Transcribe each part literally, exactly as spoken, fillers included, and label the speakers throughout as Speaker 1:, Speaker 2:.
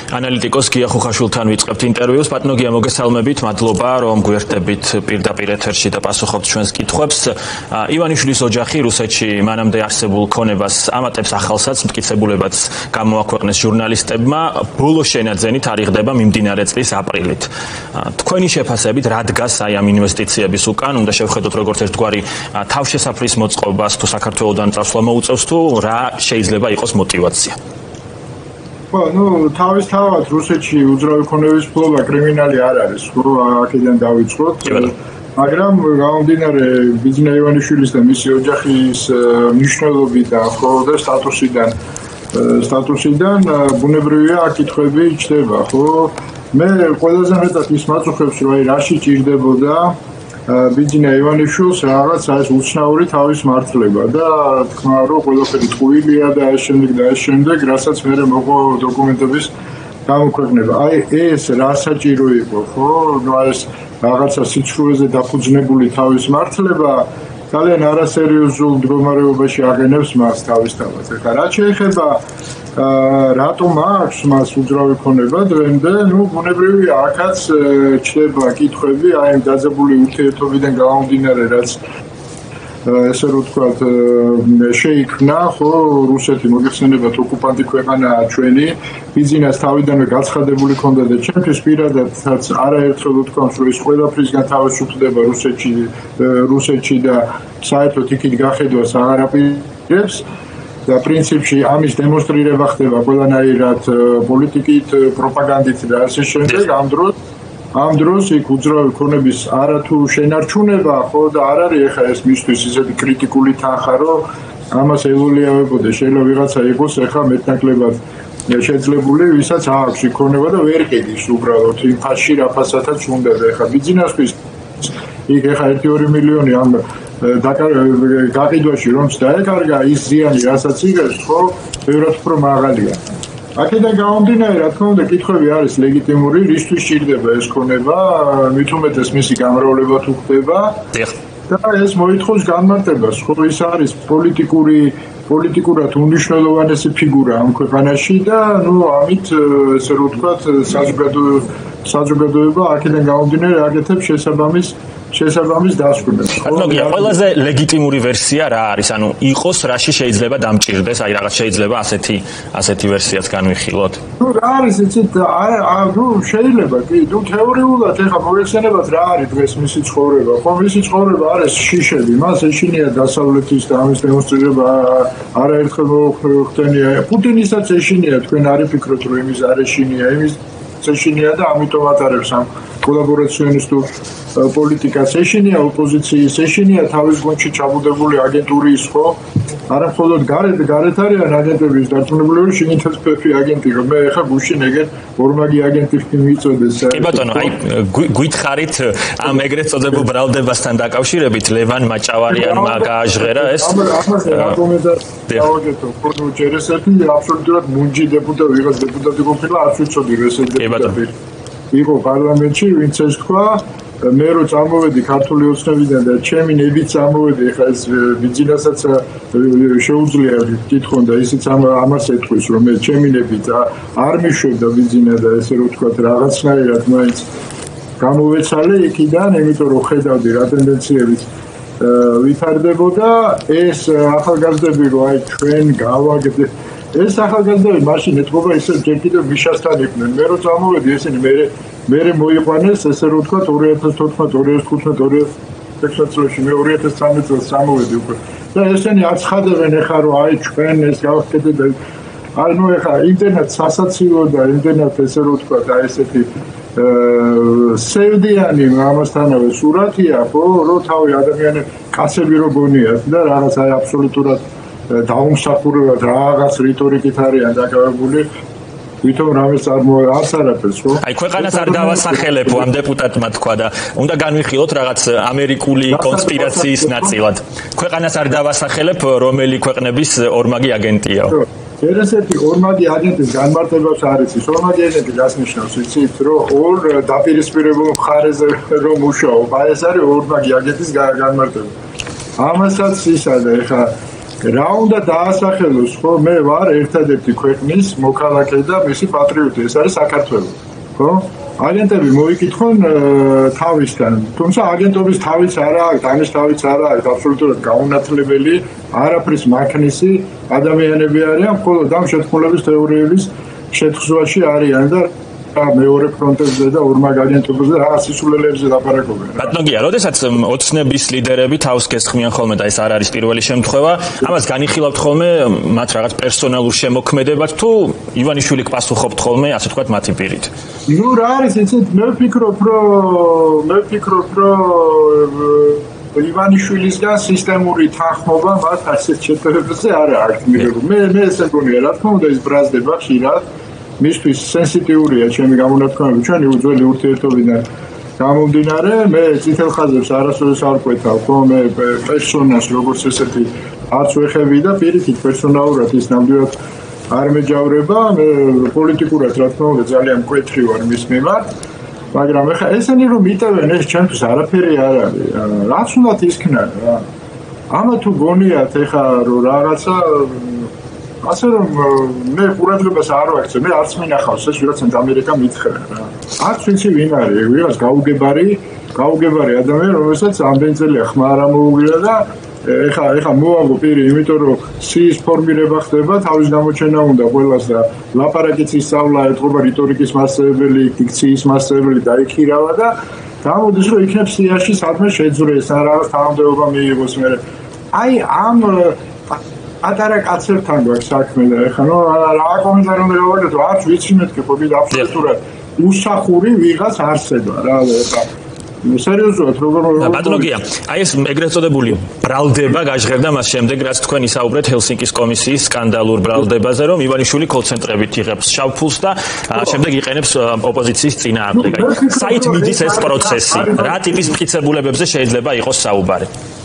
Speaker 1: ანალიტიკოს გია ხუხაშვილთან ვიწყებთ ინტერვიუს. ბატონო გია, მოგესალმებით, მადლობა რომ გვერდებით პირდაპირ ეთერში და პასუხობთ ჩვენს კითხვებს. ივანიშვილის ოჯახი რუსეთში მანამდე არსებულ ქონებას ამატებს ახალსაც, მტკიცებულებაც გამოაქვეყნეს ჟურნალისტებმა. ბოლო შენაძენი თარიღდება მიმდინარე წლის აპრილით. თქვენი შეფასებით რა დგას აი ამ ინვესტიციების უკან? უნდა შევხედოთ როგორც ერთგვარი თავშესაფრის მოწყობას თუ საქართველოსთან წასვლა მოუწევს თუ რა შეიძლება იყოს мотивация?
Speaker 2: ну, თავისთავად რუსეთში უძრავი ქონების ფლობა კრიმინალი არ არის, ხო, აქედან დავიწყოთ. მაგრამ გამომდინარე ბიძინა ივანიშვილის და მისი ოჯახის მნიშვნელობიდან, ხო, და სტატუსიდან, სტატუსიდან ბუნებრივია აქ კითხვები ჩდება, ხო? მე ყველაზე მეტად ის მაწუხებს, რომ აი რაში ჭირდებოდა ბიძინა ივანიშვილს რაღაც ეს უცნაური თავის მართლება და თქმა რომ ყველაფერი ტყუილია და ეს შემდეგ და ეს შემდეგ, რასაც მე მოყვა დოკუმენტების გამოქვეყნება. აი ეს რა საჭირო იყო, ხო? ნუ ეს რაღაცა სიცრუეზე დაფუძნებული თავის მართლება ძალიან არასერიოზულ მდგომარეობაში აღენებს მას თავისთავად. ეხლა რაც შეეხება რატომ აქვს მას უძრავი ქონება დღემდე, ну, ბუნებრივია, აქაც ჩდება კითხვები აი დაძაბული ურთიერთობიდან გამომდინარე, რაც ესე რომ ვთქვათ, შეიქმნა, ხო, რუსეთი მოგეხსენებათ ოკუპანტი ქვეყანაა ჩვენი, ბიძინას თავიდანვე გაცხადებული ჰქონდა და ჩემთვის პირადადაც არაერთხელ ვთქვამს, რომ ის ყველაფრისგან თავისუფლდება რუსეთში, რუსეთში და საერთოდ იქით გახედვას აღარ აპირებს. და პრინციპში ამის დემონსტრირება ხდება ყველანაირად პოლიტიკით, პროპაგანდით და ასე შემდეგ. ამ დროს ამ დროს იქ უძრავი ქონების არათუ შენარჩუნება, ხო, და არ არის ეხა ეს მისთვის ისეთი კრიტიკული თანხა, რომ ამას ელოლიავებოდა. შეიძლება ვიღაცა იყოს ეხა მეტნაკლებად შეძლებული, ვისაც აქვს იქონება და ვერ ყიდის უბრალოდ იმ ფასში, რა ფასათაც უნდა და ეხა ბიძინასთვის იქ ეხა ერთი ორი მილიონი ამ გაყიდვაში რომც დაეკარგა ის ზიანი, რასაც იღებს, ხო, ბევრად უფრო მაღალია. აქედან გამომდინარე, რა თქმა უნდა, კითხვები არის ლეგიტიმური, რისთვის ჭირდება ეს ქონება, მით უმეტეს მისი გამრავლება თუ ხდება და ეს მოითხოვს განმარტებას, ხო, ის არის პოლიტიკური პოლიტიკურად უნიშნულოვანესი ფიგურა ამ ქვეყანაში და ნუ ამით ესე რომ ვთქვათ, საზოგადოება აქედან გამომდინარე აკეთებს შესაბამის შესაბამის დასკვნებს.
Speaker 1: ანუ ყველაზე ლეგიტიმური ვერსია რა არის? ანუ იყოს რაში შეიძლება დამჭირდეს, აი რაღაც შეიძლება ასეთი ასეთი ვერსიაც განვიხილოთ.
Speaker 2: ნუ რა არის იცით, ნუ შეიძლება კი, ნუ თეორიულად ეხა მოგეხსენებათ რა არის დღეს მისი ცხოვრება. ხო, მისი ცხოვრება არის შიშები, მას ეშინია დასავლეთის და ამის დემონსტრირება არაერთხელ მოხდენია. პუტინისაც ეშინია, თქვენ არ იფიქროთ რომ იმის არ ეშინია, იმის ეშინია და ამიტომ ატარებს ამ კოლაბორაციონისტულ პოლიტიკას ეშინია, ოპოზიციის ეშინია, თავის გუნდში ჩაბუდებული აგენტურის, ხო? არა მხოლოდ გარეთ გარეთ არიან აგენტების დარწმუნებული, შიგნითაც ფეფი აგენტი, რომ მე ეხა გუშინ ეგეთ ორმაგი აგენტი მიწოდეს.
Speaker 1: კი ბატონო, აი გითხარით ამ ეგრეთ წოდებულ ბრალდებასთან დაკავშირებით ლევან მაჭავარიანმა გააჟღერა ეს.
Speaker 2: ამას რეკომენდაცია გავაკეთო, ხო, ჯერესეთი აბსოლუტურად მუნჯი დეპუტატი, ვიღაც დეპუტატი ყოფილა, არც ვიცოდი რომ ეს დეპუტატი იყო პარლამენტში, ვინც ეს თქვა. მე რო წამოვედი ქართული ოცნებიდან და ჩემი ნებით წამოვედი, ეხლა ეს ბიძინასაც შეუძლია კითხონ და ისიც ამას ეთქვის, რომ მე ჩემი ნებით არ მიშვებდა ბიძინა და ესე რომ ვთქვათ, რაღაცნაირად მაინც გამოვეცალე იქიდან, იმიტომ რომ ხედავდი რა ტენდენციებით ვითარდებოდა ეს ახალგაზრდები, რომ აი ჩვენ გავაგდეთ ეს ახალგაზრდები მაშინ ეთქობა ისე ჯერ კიდევ ვიშასთან იყვნენ. მე რო წამოვედი ესენი მე მე მოიყვანეს ესე რომ ვთქვათ ორი ათას თოთხმეტ, ორი ათას თხუთმეტ, ორი ათას ექვსი წელში, მე ორი ათას ცხრამეტ წელს წამოვედი უკვე. და ესენი აცხადებენ ეხა რომ აი ჩვენ ეს გავხდეთ და აი ნუ ეხა ინტერნეტ სასაცილო და ინტერნეტ ესე რომ ვთქვათ, აი ესეთი სევდიანი ამასთანავე სურათია, ხო, რომ თავი ადამიანები კაცები რო გონიათ და რაღაც აი აბსოლუტურად დაუმსახურებლად რაღაც რიტორიკით არიან დაკავებული. ვითომ რამეს არ არც არაფერს, ხო?
Speaker 1: აი ქვეყანას არ დავასახელებო ამ დეპუტატმა თქვა და უნდა განვიხილოთ რაღაც ამერიკული კონსპირაციის ნაწილად. ქვეყანას არ დავასახელებ, რომელი ქვეყნების ორმაგი აგენტია.
Speaker 2: ერთ-ერთი ორმაგი აგენტის განმარტებაც არის ის. ორმაგი აგენტი გასნიშნავს, იცით, რომ ორ დაპირისპირებულ მხარეზე რომ მუშაობ. აი ეს არის ორმაგი აგენტის განმარტება. ამასაც ისა და ეხა რა უნდა დაასახელოს, ხო? მე ვარ ერთადერთი ქვეყნის მოქალაქე და მისი პატრიოტი, ეს არის საქართველო, ხო? აგენტები მოიკითხონ თავისთან, თუმცა აგენტობის თავიც არა აქვს, დანის თავიც არა აქვს, აბსოლუტურად გაუნათლებელი, არაფრის მაქნისი ადამიანები არიან, მხოლოდ ამ შეთქმულების თეორიების შეთხზვაში არიან და მეორე ფრონტებზე და ორმაგ აგენტობებზე რა სისულელებზე ლაპარაკობენ.
Speaker 1: ბატონო გია, როდესაც ოცნების ლიდერები თავს გესხმიან ხოლმე და ეს არ არის პირველი შემთხვევა, ამას განიხილავთ ხოლმე მათ რაღაც პერსონალურ შემოქმედებად თუ ივანიშვილი გპასუხობთ ხოლმე, ასე ვთქვათ, მათი პირით?
Speaker 2: ნუ რა არის, იცით, მე ვფიქრობ, რომ მე ვფიქრობ, რომ ივანიშვილისგან სისტემური თანხმობა მათ ასეთ შეფერებზე არ აქვს მიღებული. მე მე ესე მგონია, რა თქმა უნდა, ის ბრაზდება ხშირად. მისთვის სენსიტიურია ჩემი გამონათქვამები, ჩვენი უძველი ურთიერთობიდან გამომდინარე, მე წითელ ხაზებს არასოდეს არ ყვეთავ, ხო, მე პერსონას როგორც ესეთი არც ვეხები და პირიქით პერსონალურად ის ნამდვილად არ მეჯავრება, მე პოლიტიკურად რა თქმა უნდა ძალიან მკვეთრი ვარ მის მიმართ, მაგრამ ეხლა ესენი რომ იტევენ ეს ჩემთვის არაფერი არ არის, რაც უნდა ისქნა რა. ამა თუ გონიათ ეხლა რომ რაღაცა ასე რომ მე ყურადღებას არ ვაქცე, მე არც მინახავს ეს ვიღაცამ ამერიკა მითხრა რა. არც ვიცი ვინ არის, ვიღაც გაუგებარი, გაუგებარი ადამიანი, რომელსაც ამდენ წელია ხმა არ ამოუღია და ეხა ეხა მოაგო პირი, იმიტომ რომ სიის ფორმირება ხდება, თავის გამოჩენა უნდა ყველას და ლაპარაკიც ისწავლა, ეთყობა რიტორიკის მასწავლებელი, დიქციის მასწავლებელი დაიქირავა და გამოდის რომ იქნებ სიაში სადმე შეძვრეს, ან რაღაც თანამდებობა მიიღოს მე. აი ამ ატარა კაცებთან გვაქვს საქმე და ეხლა ნუ რა კომენტარი უნდა გავაკეთო, არც ვიცი მეთქი ხო კიდე აბსოლუტურად უსახური ვიღაც არსება რა ეხლა სერიოზულად როგორ
Speaker 1: ბატონო გია, აი ეს ეგრეთ წოდებული ბრალდება გაჟღერდა მას შემდეგ რაც თქვენ ისაუბრეთ ჰელსინკის კომისიის სკანდალურ ბრალდებაზე, რომ ივანიშვილი კოლ-ცენტრებით იღებს შავ ფულს და შემდეგ იყენებს ოპოზიციის წინააღმდეგ. საით მიდის ეს პროცესი? რა ტიპის მტკიცებულებებზე შეიძლება იყოს საუბარი?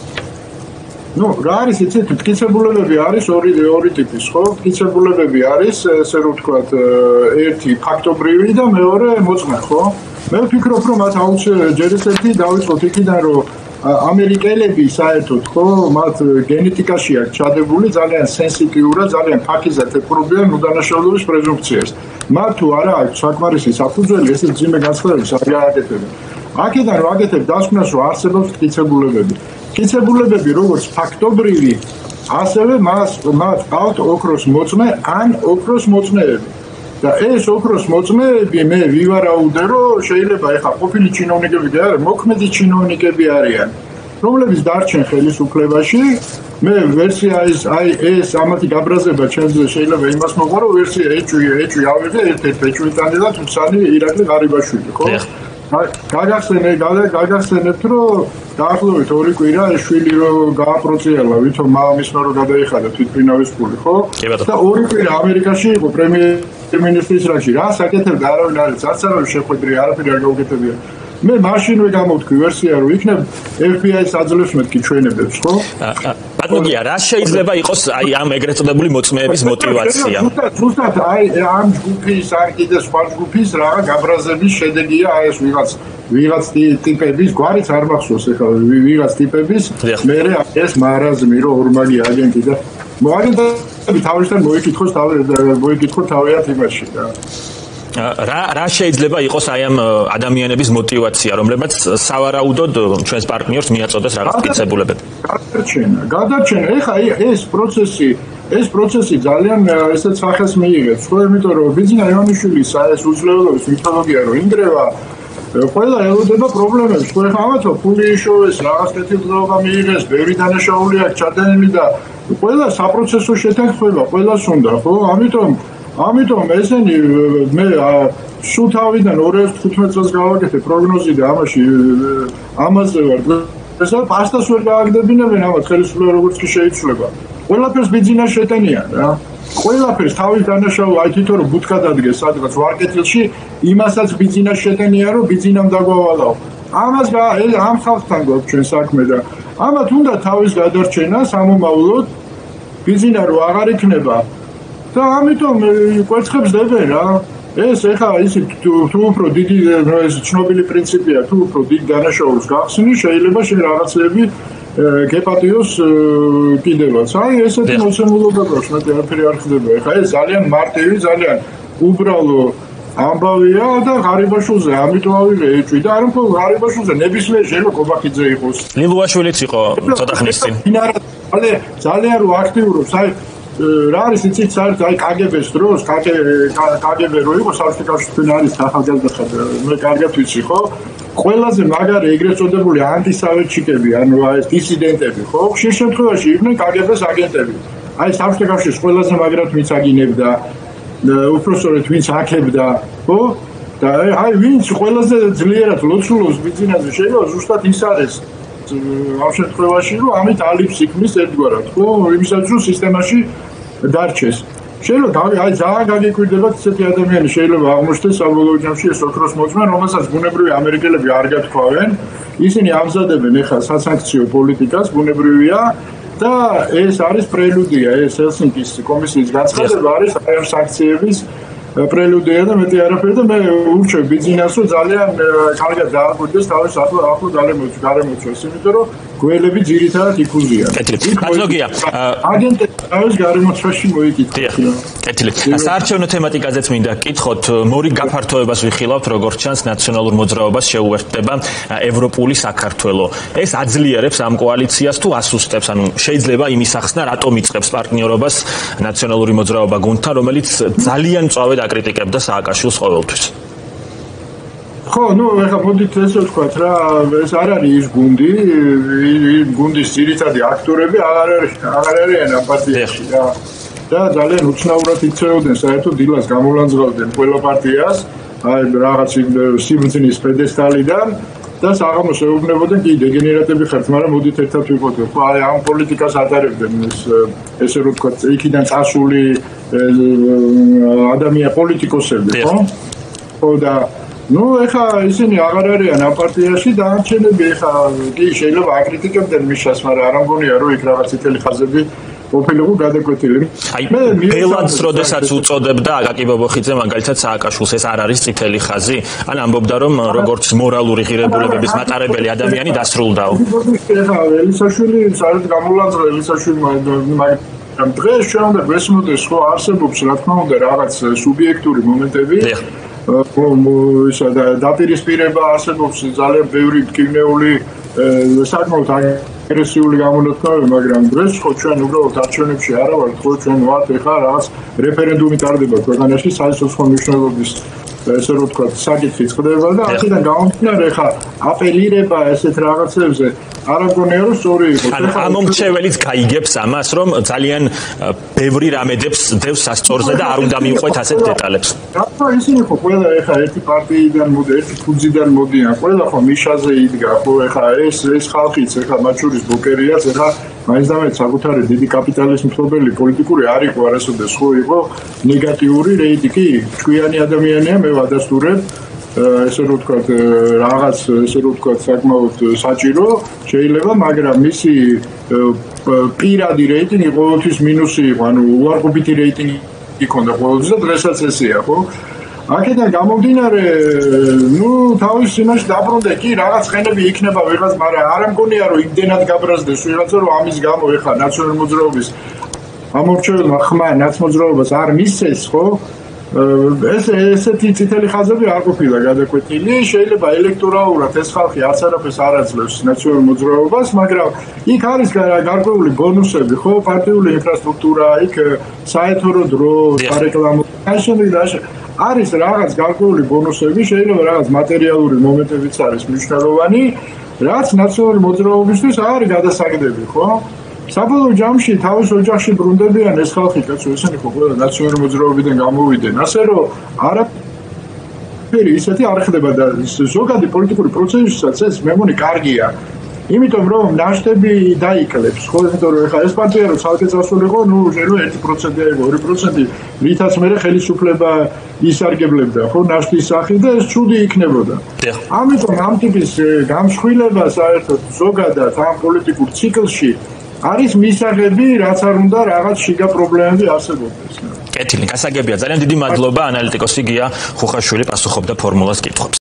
Speaker 2: ნუ რა არის იცით, მტკიცებულებები არის ორი ორი ტიპის, ხო? მტკიცებულებები არის, ესე რომ ვთქვათ, ერთი ფაქტობრივი და მეორე მოწმე, ხო? მე ვფიქრობ, რომ მათ აუცილებლად ჯერ ერთი დავიწყოთ იქიდან, რომ ამერიკელები საერთოდ, ხო, მათ გენეტიკაში აქვს ჩადებული ძალიან სენსიტიურად, ძალიან ფაქიზად ეპყრობიან უდანაშაულობის პრეზუმპციას. მათ თუ არა აქვს საკმარისი საფუძველი, ესე ძიმე განცხადებებს არ გააკეთებენ. აქედან რომ აკეთებ დასკვნას, რომ არსებობს მტკიცებულებები. მტკიცებულებები როგორც ფაქტობრივი, ასევე მას მათ ყავთ ოქროს მოწმე ან ოქროს მოწმეები. და ეს ოქროს მოწმეები მე ვივარაუდე, რომ შეიძლება ეხა ყოფილი ჩინოვნიკები და არა, მოქმედი ჩინოვნიკები არიან, რომლებიც დარჩენ ხელისუფლებაში. მე ვერსია ის აი ეს ამათი გაბრაზება ჩემზე შეიძლება იმას მოყვა, რომ ვერსია ეჭვი ეჭვი ავიღე ერთ-ერთ ეჭვი კანდიდა თუმცანი ირაკლი ღარიბაშვილი, ხო? გაგახსენე, გაგახსენებთ, რომ დაახლოებით ორი კვირა ეს შვილი რომ გააპროცელა, ვითომ მამამისმა რომ გადაიხადა თვითმფრინავის ფული, ხო? და ორი კვირა ამერიკაში იყო პრემიერ-მინისტრის რაში, რა საკეთებდა არავინ არ არის, არც არავინ შეხვედრი, არაფერი არ გაუკეთებია. მე მაშინვე გამოვთქვი ვერსია, რომ იქნებ ეფ ბი აის აძლევს მეთქი ჩვენებებს, ხო?
Speaker 1: ბატონო გია, რა შეიძლება იყოს აი ამ ეგრეთ წოდებული მოწმეების мотиваცია?
Speaker 2: ზუსტად აი ამ ჯგუფის არ კიდე სხვა ჯგუფის რაღა გაბრაზების შედეგია აი ეს ვიღაც ვიღაც ტიპების გვარიც არ მახსოვს ეხლა ვიღაც ტიპების მე ეს მარაზმი რომ ორმაგი აგენტი და მოაგენტები თავისთან მოიკითხოს მოიკითხო თავიანთ იმაში და
Speaker 1: რა რა შეიძლება იყოს აი ამ ადამიანების мотиваცია, რომლებიც სავარაუდოდ ჩვენს პარტნიორს მიაწოდეს რაღაც მტკიცებულებები?
Speaker 2: გადარჩენა, გადარჩენა. ეხა ეს პროცესი, ეს პროცესი ძალიან ესეც სახეს მიიღებს, ხო, იმიტომ რომ ბიძინა ივანიშვილის ეს უძლევლობის მითოლოგია რომ ინგრევა ყველა ელოდება პრობლემებს, ხო, ეხა ამათო ფული იშოვეს, რაღაც კეთილდღეობა მიიღეს, ბევრი დანაშაული აქვს ჩადენილი და ყველა საპროცესო შეთანხმება ყველას უნდა, ხო, ამიტომ ამიტომ ესენი მე სულ თავიდან ორი ათას თხუთმეტ წელს გავაკეთე პროგნოზი და ამაში ამაზე ვარ ესა პასტას ვერ გააგდებინებენ ამათ ხელისუფლება როგორც კი შეიცვლება ყველაფერს ბიძინას შეტენიან რა ყველაფერს თავის დანაშაული აი თვითონ რომ ბუთკა დადგეს სადღაც ვარკეთილში იმასაც ბიძინას შეტენია რომ ბიძინამ დაგვავალაო ამას ამ ხალხთან გვაქვს ჩვენ საქმე და ამათ უნდა თავის გადარჩენა სამომავლოდ ბიძინა რო აღარ იქნება და ამიტომ კვერცხებს დებენ რა ეს ეხა ისე თუ უფრო დიდი ეს ცნობილი პრინციპია თუ უფრო დიდ დანაშაულს გახსნი შეიძლება შენ რაღაცები გეპატიოს კიდევაც. აი ესეთი მოცემულობა გვაქვს, მეტი არაფერი არ ხდება. ეხლა ეს ძალიან მარტივი, ძალიან უბრალო ამბავია და ღარიბაშვილზე ამიტომ ავიღე ეჭვი და არ მხოლოდ ღარიბაშვილზე, ნებისმიერ ჟელო კობაქიძე იყოს.
Speaker 1: ლილუაშვილიც იყო ცოტა ხნის წინ.
Speaker 2: ძალიან ძალიან რო აქტიურობს, აი რა არის იცით საერთოდ აი კაგებეს დროს, კაგებე რო იყო საბჭოთა კავშირთან არის ახალგაზრდა მე კარგად ვიცი ხო? ყველაზე მაგარი ეგრეთ წოდებული ანტისავეტჩიკები, ანუ აი დისიდენტები, ხო? ხშირ შემთხვევაში იყვნენ კაგებეს აგენტები. აი საბჭოთა კავშირის ყველაზე მაგრად ვინც აგინებდა, უпростоრეთ ვინც აქებდა, ხო? და აი ვინც ყველაზე ძლიერად ლოცულობს ბიზნესზე, შეიძლება ზუსტად ის არის ამ შემთხვევაში, რომ ამით ალიფს იქმნის ერთგვარად, ხო? იმისაც რომ სისტემაში დარჩეს. შეიძლება აი ძალიან გაგიკვირდებათ ესეთი ადამიანი შეიძლება აღმოჩნდეს საბოლოო ჯამში ეს ოქროს მოწმე, რომელსაც ბუნებრივი ამერიკელები არ გათქვავენ. ისინი ამზადებენ ახლა სასანქციო პოლიტიკას, ბუნებრივია და ეს არის პრელუდია, ეს ჰელსინკის კომისიის განცხადება არის აი ამ სანქციების პრელუდია და მეტი არაფერი და მე ურჩევ ბიზნესს რომ ძალიან კარგად დააკვირდეს თავის ახლა ახლა გარემოწ გარემოწვეს, იმიტომ რომ გველები ძირითადად იქუზიან.
Speaker 1: კეთილი.
Speaker 2: აგენტები თავის გარემოწვაში მოიკითხა.
Speaker 1: კეთილი. საარჩევნო თემატიკაზეც მინდა გკითხოთ, მორიგ გაფართოებას ვიხილავთ, როგორც ჩანს ნაციონალურ მოძრაობას შეუერთდება ევროპული საქართველო. ეს აძლიერებს ამ კოალიციას თუ ასუსტებს, ანუ შეიძლება იმის ახსნა, რატომ იწყებს პარტნიორობას ნაციონალური მოძრაობა გუნდთან, რომელიც ძალიან მწვავედ აკრიტიკებდა სააკაშვილს ყოველთვის. ხო, ну,
Speaker 2: ეხლა მოდით ესე ვთქვათ რა, ეს არ არის ის გუნდი, გუნდის ძირითადი აქტორები აღარ არის, აღარ არიან ამ პარტიაში რა. და ძალიან უცნაურად იწეოდნენ საერთოდ დილას გამოლანძღავდნენ ყველა პარტიას, აი რაღაც სიბრძნის პედესტალიდან და საღამოს ეუბნებოდნენ კი დეგენერატები ხართ, მაგრამ მოდით ერთად ვიყოთ. ხო, აი ამ პოლიტიკას ატარებდნენ ეს ესე რომ ვთქვათ, იქიდან წასული ადამიანი პოლიტიკოსები, ხო? ხო და ну, ეხა ისინი აღარ არიან ამ პარტიაში და არჩენები ეხა კი შეიძლება აკრიტიკებდნენ მისას, მაგრამ არ ამგონია რომ იქ რაღაც წითელი ხაზები ყოფილიყო გადაკვეთილი.
Speaker 1: აი, ბელადს როდესაც უწოდებდა აკაკი ბობოხიძე მაგალითად სააკაშვილს, ეს არ არის წითელი ხაზი? ან ამბობდა რომ როგორც მორალური ღირებულებების მატარებელი ადამიანი დასრულდაო.
Speaker 2: ეხა ელისაშვილი საერთოდ გამოლანძღა ელისაშვილი მაგრამ დღეს ჩვენ უნდა გვესმოდეს ხო არსებობს რა თქმა უნდა რაღაც სუბიექტური მომენტები. ისა და დაპირისპირება არსებობს ძალიან ბევრი მტკივნეული საკმაოდ აგრესიული გამონათქვამები, მაგრამ დღეს ხო ჩვენ უბრალოდ არჩევნებში არა ვართ, ხო ჩვენ ვართ ეხლა რაღაც რეფერენდუმი ტარდება ქვეყანაში საერთო მნიშვნელობის ესე რომ ვთქვათ, საკითხი წყდება და აქედან გამომდინარე ეხლა აპელირება ესეთ რაღაცებზე არ მგონია რომ სწორი იყოს.
Speaker 1: ანუ ამომრჩეველიც გაიგებს ამას, რომ ძალიან ბევრი რამედებს დევს სასწორზე და არ უნდა მიუყვეთ ასეთ დეტალებს.
Speaker 2: რა ისინი ხო ყველა ეხლა ერთი პარტიიდან მოდი, ერთი ფუძიდან მოდიან, ყველა ხო მიშაზე იდგა, ხო ეხლა ეს ეს ხალხიც ეხლა მათ შორის ბოკერიას ეხლა მაინც და მაინც საკუთარი დიდი კაპიტალის მფლობელი პოლიტიკური არ იყო არასოდეს, ხო იყო ნეგატიური რეიტი კი ჩვიანი ადამიანია მე ვადასტურებ ესე რომ ვთქვათ რაღაც ესე რომ ვთქვათ საკმაოდ საჭირო შეიძლება, მაგრამ მისი პირადი რეიტინგი ყოველთვის მინუსი იყო, ანუ უარყოფითი რეიტინგი იქონდა ყოველთვის და დღესაც ესეა, ხო? აქედან გამომდინარე, ну, თავის იმაში დაბრუნდა კი რაღაც ხენები იქნება ვიღაც, მაგრამ არ ამგონია რომ იმდენად გაბრაზდეს ვიღაცა რომ ამის გამო ეხა ნაციონალური მოძრაობის ამორჩეველმა ხმა ნაცმოძრაობას არ მისცეს, ხო? ეს ესეთი წითელი ხაზები არ ყოფილა გადაკვეთილი, შეიძლება ელექტორალურად ეს ხალხი არც არაფერს არ აძლევს ნაციონალურ მოძრაობას, მაგრამ იქ არის გარკვეული ბონუსები, ხო, პარტიული ინფრასტრუქტურა, იქ საეთორო დრო, სარეკლამო, აი არის რაღაც გარკვეული ბონუსები, შეიძლება რაღაც მატერიალური მომენტებიც არის მნიშვნელოვანი, რაც ნაციონალური მოძრაობისთვის არის გადასაგდები, ხო? საბოლოო ჯამში თავის ოჯახში ბრუნდებიან ეს ხალხი, კაცო, ესენი ხო ყველა ნაციონალური მოძრაობიდან გამოვიდნენ, ასე რომ არაფერი ისეთი არ ხდება და ზოგადი პოლიტიკური პროცესისაცაც ეს მე მგონი კარგია. იმიტომ რომ ნაშტები დაიკლებს, ხო, იმიტომ რომ ეხლა ეს პარტია რო ცალკე წასულიყო, ნუ შეიძლება ერთი პროცენტი აიღო, ორი პროცენტი, რითაც მე ხელისუფლება ისარგებლებდა, ხო, ნაშტის სახით და ეს ჩუდი იქნებოდა. ამიტომ ამ ტიპის გამსხვილება საერთოდ ზოგადად ამ პოლიტიკურ ციკლში არის მისაღები, რაც არ უნდა რაღაც შიგა პრობლემები არსებობდეს.
Speaker 1: კეთილი, გასაგებია. ძალიან დიდი მადლობა ანალიტიკოსი გია ხუხაშვილი პასუხობდა ფორმულას კითხვებს.